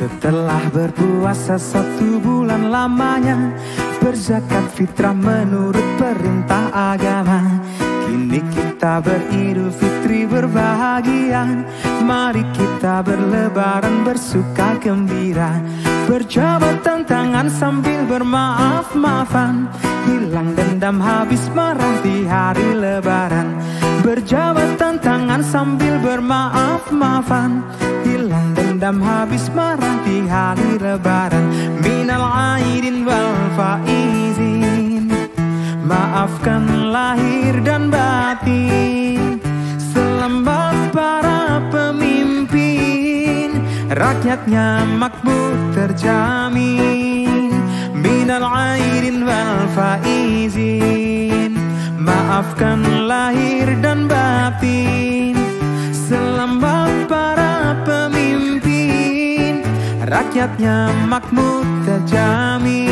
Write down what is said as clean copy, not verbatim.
Setelah berpuasa 1 bulan lamanya, berzakat fitrah menurut perintah agama. Kini kita beridul fitri berbahagia. Mari kita berlebaran bersuka gembira, berjabat tangan sambil bermaaf-maafan, hilang dendam habis marah di hari lebaran. Berjabat tangan sambil bermaaf-maafan, hilang dendam habis marah di hari lebaran. Minal aidin wal faizin, maafkan lahir dan batin. Selamat para pemimpin, rakyatnya makmur terjamin. Minal aidin wal faizin, maafkan lahir dan batin. Selamat para pemimpin, rakyatnya makmur terjamin.